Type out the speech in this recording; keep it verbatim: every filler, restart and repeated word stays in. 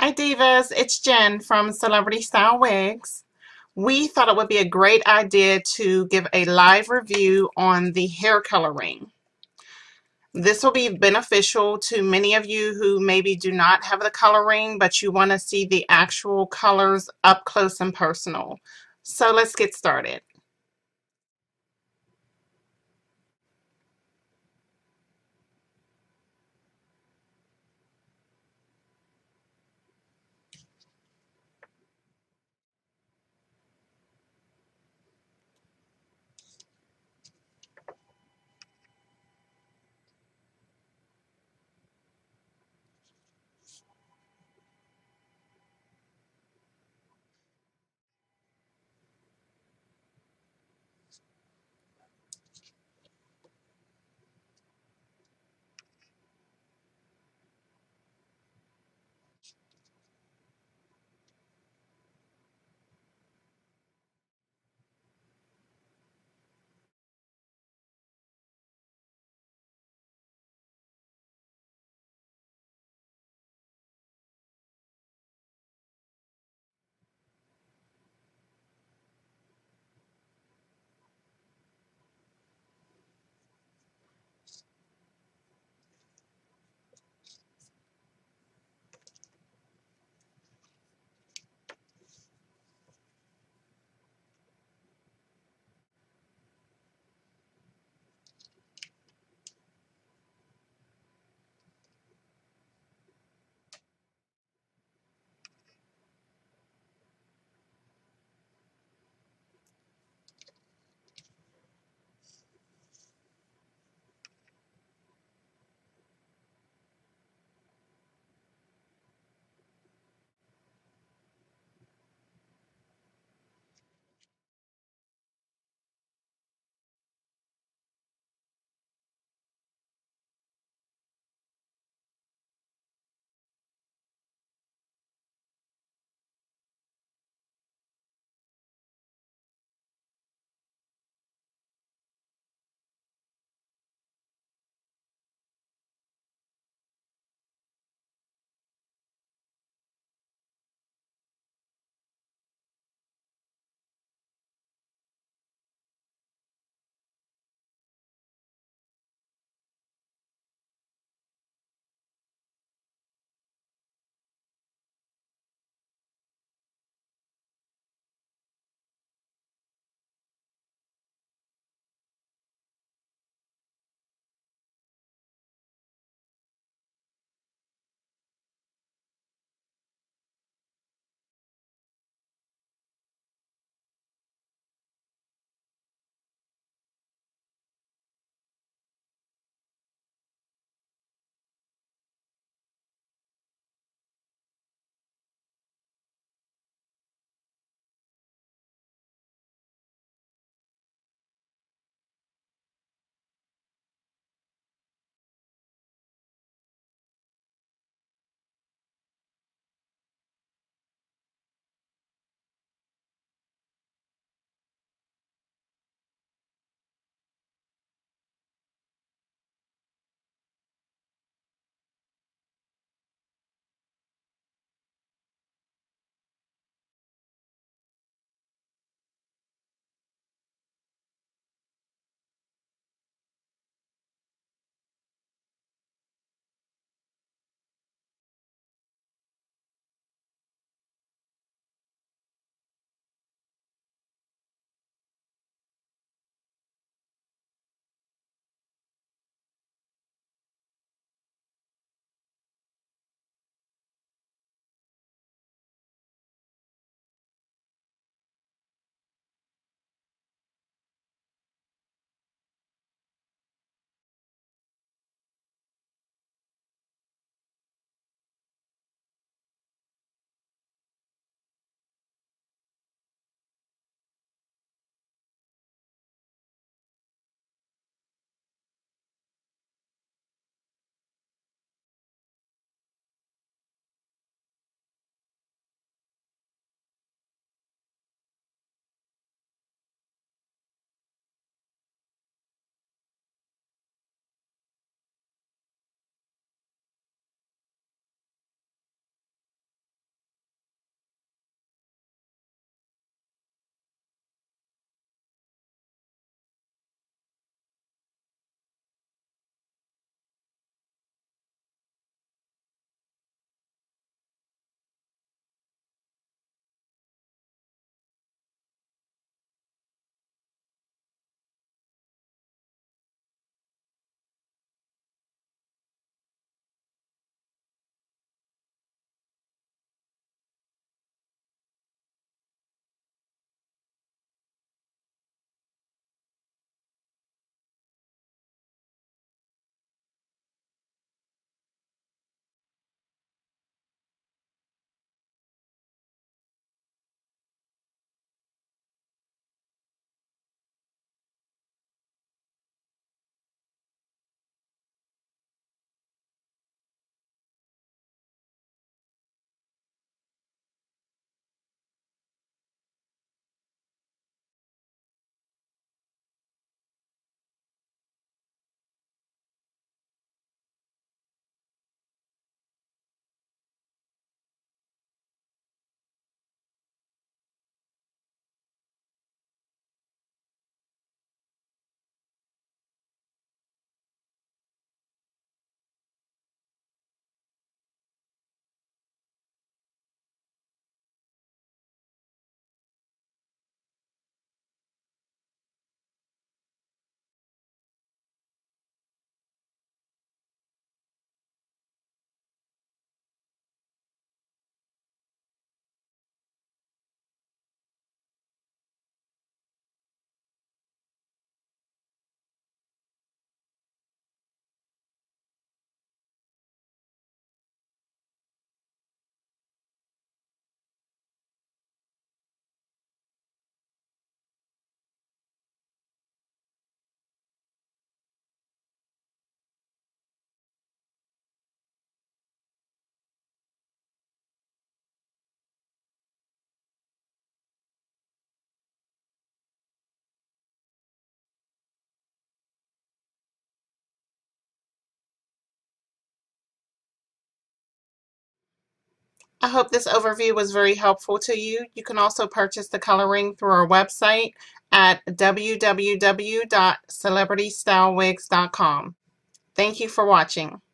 Hi Divas, it's Jen from Celebrity Style Wigs. We thought it would be a great idea to give a live review on the hair coloring. This will be beneficial to many of you who maybe do not have the coloring, but you want to see the actual colors up close and personal. So let's get started. I hope this overview was very helpful to you. You can also purchase the coloring through our website at w w w dot celebrity style wigs dot com. Thank you for watching.